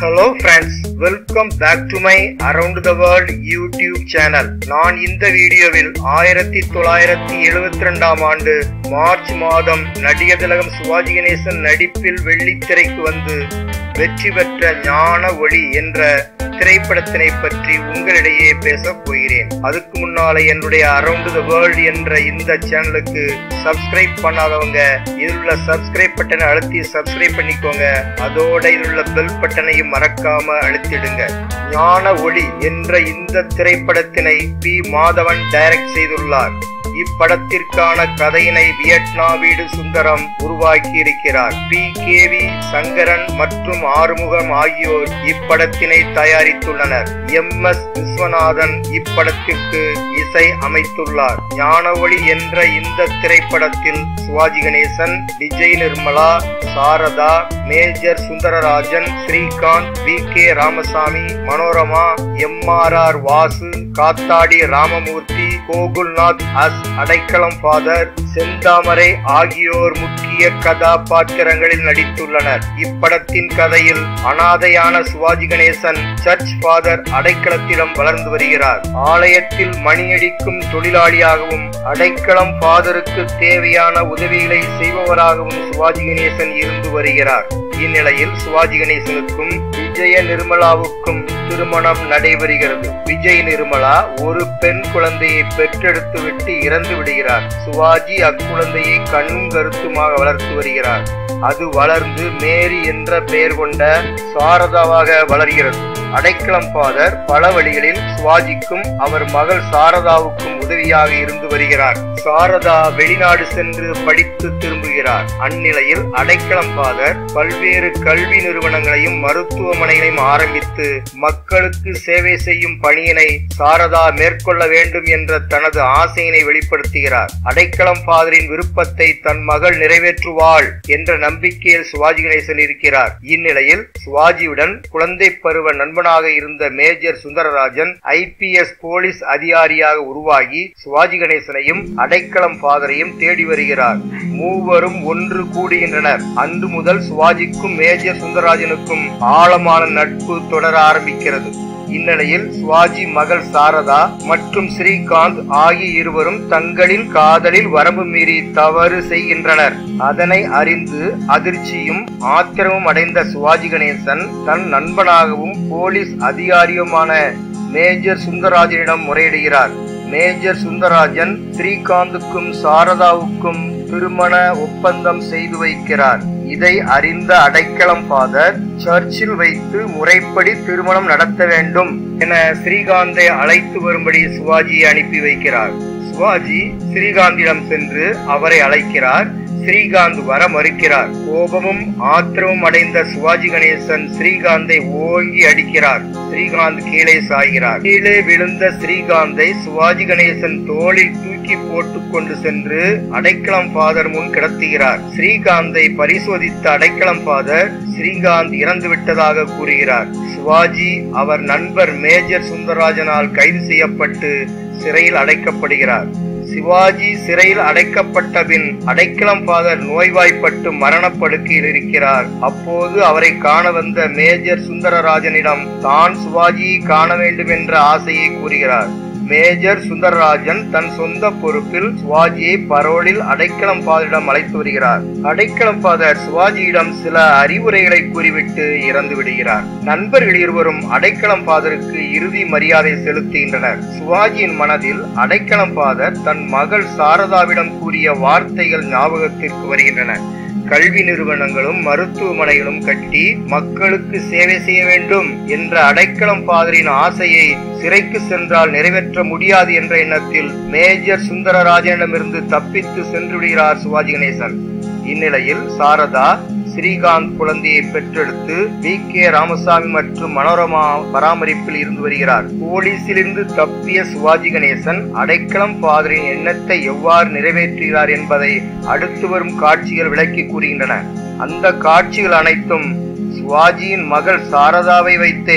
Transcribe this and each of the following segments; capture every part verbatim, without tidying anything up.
Hello friends, welcome back to my Around the World YouTube channel. நான் இந்த வீடியோவில் ஆயிரத்தி தொள்ளாயிரத்தி எழுபத்தி இரண்டாம் ஆண்டு மார்ச் மாதம் நடிகர் திலகம் சிவாஜி கணேசன் நடிப்பில் வெள்ளித்திரைக்கு வந்து வெற்றி பெற்ற ஞான ஒளி என்ற திரைப்படத்தினை பற்றி உங்களிடையே பேச போகிறேன். அதுக்கு முன்னாலே என்னுடைய அரவுண்ட் த வேர்ல்ட் என்ற இந்த சேனலுக்கு சப்ஸ்கிரைப் பண்ணாதவங்க இதில் உள்ள சப்ஸ்கிரைப் பட்டனை அழுத்தி சப்ஸ்கிரைப் பண்ணிக்கோங்க. அதோட இதில் உள்ள பெல் பட்டனையும் மறக்காம அழுத்திடுங்க. ஞான ஒளி என்ற இந்த திரைப்படத்தினை பி மாதவன் டைரக்ட் செய்துள்ளார். இப்படத்திற்கான கதையினை வியட்நாம் வீடு சுந்தரம் உருவாக்கி இருக்கிறார். பி கே வி சங்கரன் மற்றும் ஆறுமுகம் ஆகியோர் இப்படத்தினை தயாரித்துள்ளனர். எம் எஸ் விஸ்வநாதன் இப்படத்திற்கு இசை அமைத்துள்ளார். ஞான ஒளி என்ற இந்த திரைப்படத்தில் Sivaji Ganesan, Vijay Nirmala, Sarada, major Sundarrajan, Srikanth, V K Ramasamy, Manorama, M R R Vasu, Kathadi Ramamurthy, Gokulnath as, Adaikalam father, Senthamarai ஆகியோர் முக்கிய கதாபாத்திரங்களில் நடித்துள்ளனர். இப்படத்தின் கதையில் அனாதையான சிவாஜி கணேசன் சர்ச் ஃபாதர் அடைக்கலத்திடம் வளர்ந்து வருகிறார். ஆலயத்தில் மணியடிக்கும் தொழிலாளியாகவும் அடைக்கலம் ஃபாதருக்கு தேவையான உதவிகளை செய்பவராகவும் சிவாஜி கணேசன் இருந்து வருகிறார். இந்நிலையில் சிவாஜி கணேசனுக்கும் விஜய நிர்மலாவுக்கும் திருமணம் நடைபெறுகிறது. விஜய் நிர்மலா ஒரு பெண் குழந்தையை பெற்றெடுத்து விட்டு இறந்து விடுகிறார். சிவாஜி அக்குழந்தையை கண்ணும் கருத்துமாக வளர்த்து வருகிறார். அது வளர்ந்து மேரி என்ற பெயர் கொண்ட சாரதாவாக வளர்கிறது. அடைக்கலம் ஃபாதர் பல வழிகளில் சிவாஜிக்கும் அவர் மகள் சாரதாவுக்கும் உதவியாக இருந்து வருகிறார். சாரதா வெளிநாடு சென்று படித்து திரும்புகிறார். அந்நிலையில் அடைக்கலம் ஃபாதர் பல்வேறு கல்வி நிறுவனங்களையும் மருத்துவமனைகளையும் ஆரம்பித்து மக்களுக்கு சேவை செய்யும் பணியினை சாரதா மேற்கொள்ள வேண்டும் என்ற தனது ஆசையினை வெளிப்படுத்துகிறார். அடைக்கலம் ஃபாதரின் விருப்பத்தை தன் மகள் நிறைவேற்றுவாள் என்ற நம்பிக்கையில் சிவாஜி கணேசன் இருக்கிறார். இந்நிலையில் சிவாஜியுடன் குழந்தை பருவ நண்பனாக இருந்த major Sundarrajan I P S police அதிகாரியாக உருவாகி சிவாஜி கணேசனையும் அடைக்கலம் ஃபாதரையும் தேடி வருகிறார். மூவரும் ஒன்று கூடுகின்றனர். அன்று முதல் சிவாஜிக்கும் மேஜர் சுந்தரராஜனுக்கும் ஆழமான நட்பு தொடர ஆரம்பிக்கிறது. இந்நிலையில் சிவாஜி மகள் சாரதா மற்றும் ஸ்ரீகாந்த் ஆகிய இருவரும் தங்களின் காதலில் வரம்பு மீறி தவறு செய்கின்றனர். அதனை அறிந்து அதிர்ச்சியும் ஆத்திரமும் அடைந்த சிவாஜி கணேசன் தன் நண்பனாகவும் போலீஸ் அதிகாரியுமான மேஜர் சுந்தரராஜனிடம் முறையிடுகிறார். மேஜர் சுந்தரராஜன் ஸ்ரீகாந்துக்கும் சாரதாவுக்கும் திருமண ஒப்பந்தம் செய்து வைக்கிறார். இதை அறிந்த அடைக்கலம் ஃபாதர் சர்ச்சில் வைத்து முறைப்படி திருமணம் நடத்த வேண்டும் என ஸ்ரீகாந்தை அழைத்து வரும்படி சிவாஜியை அனுப்பி வைக்கிறார். சிவாஜி ஸ்ரீகாந்திடம் சென்று அவரை அழைக்கிறார். ஸ்ரீகாந்த் வர மறுக்கிறார். கோபமும் ஆத்திரமும் அடைந்த சிவாஜி கணேசன் ஸ்ரீகாந்தை ஓங்கி அடிக்கிறார். ஸ்ரீகாந்த் கீழே சாய்கிறார். கீழே விழுந்த ஸ்ரீகாந்தை சிவாஜி கணேசன் தோளில் தூக்கி போட்டுக் கொண்டு சென்று அடைக்கலம் ஃபாதர் முன் கிடத்துகிறார். ஸ்ரீகாந்தை பரிசோதித்த அடைக்கலம் ஃபாதர் ஸ்ரீகாந்த் இறந்து விட்டதாக கூறுகிறார். சிவாஜி அவர் நண்பர் மேஜர் சுந்தரராஜனால் கைது செய்யப்பட்டு சிறையில் அடைக்கப்படுகிறார். சிவாஜி சிறையில் அடைக்கப்பட்ட பின் அடைக்கலம் ஃபாதர் நோய்வாய்ப்பட்டு மரணப்படுக்கையில் இருக்கிறார். அப்போது அவரை காண வந்த மேஜர் சுந்தரராஜனிடம் தான் சிவாஜியை காண வேண்டும் என்ற ஆசையை கூறுகிறார். மேஜர் சுந்தரராஜன் தன் சொந்த பொறுப்பில் சிவாஜியை பரோலில் அடைக்கலம் ஃபாதரிடம் அழைத்து வருகிறார். அடைக்கலம் ஃபாதர் சிவாஜியிடம் சில அறிவுரைகளை கூறிவிட்டு இறந்து விடுகிறார். நண்பர்கள் இருவரும் அடைக்கலம் ஃபாதருக்கு இறுதி மரியாதை செலுத்துகின்றனர். சிவாஜியின் மனதில் அடைக்கலம் ஃபாதர் தன் மகள் சாரதாவிடம் கூறிய வார்த்தைகள் ஞாபகத்திற்கு வருகின்றன. கல்வி நிறுவனங்களும் மருத்துவமனைகளும் கட்டி மக்களுக்கு சேவை செய்ய வேண்டும் என்ற அடைக்கலம் ஃபாதரின் ஆசையை சிறைக்கு சென்றால் நிறைவேற்ற முடியாது என்ற எண்ணத்தில் மேஜர் சுந்தரராஜனிடமிருந்து தப்பித்து சென்று விடுகிறார் சிவாஜி கணேசன். இந்நிலையில் சாரதா ஸ்ரீகாந்த் குழந்தையை பெற்றெடுத்து வி கே ராமசாமி மற்றும் மனோரமா பராமரிப்பில் இருந்து வருகிறார். போலீசிலிருந்து தப்பிய சிவாஜி கணேசன் அடைக்கலம் ஃபாதரின் எண்ணத்தை எவ்வாறு நிறைவேற்றுகிறார் என்பதை அடுத்து வரும் காட்சிகள் விளக்கி கூறுகின்றன. அந்த காட்சிகள் அனைத்தும் சிவாஜியின் மகள் சாரதாவை வைத்தே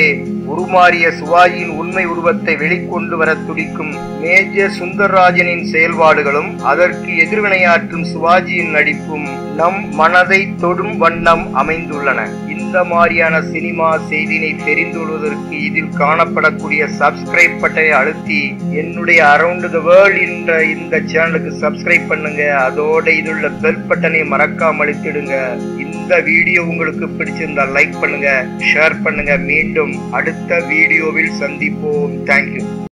உருமாறிய சிவாஜியின் உண்மை உருவத்தை வெளிக்கொண்டு வர துடிக்கும் மேஜர் சுந்தர்ராஜனின் செயல்பாடுகளும் அதற்கு எதிர்வினையாற்றும் சிவாஜியின் நடிப்பும் நம் மனதை தொடும் வண்ணம் அமைந்துள்ளன. இந்த மாதிரியான சினிமா செய்தினை தெரிந்து கொள்வதற்கு இதில் காணப்படக்கூடிய சப்ஸ்கிரைப் பட்டனை அழுத்தி என்னுடைய அரவுண்ட் த வேர்ல்ட் என்ற இந்த சேனலுக்கு சப்ஸ்கிரைப் பண்ணுங்க. அதோட இதுள்ள பெல் பட்டனை மறக்காம அழுத்திடுங்க. இந்த வீடியோ உங்களுக்கு பிடிச்சிருந்தா லைக் பண்ணுங்க, ஷேர் பண்ணுங்க. மீண்டும் அடுத்த வீடியோவில் சந்திப்போம். தேங்க்யூ.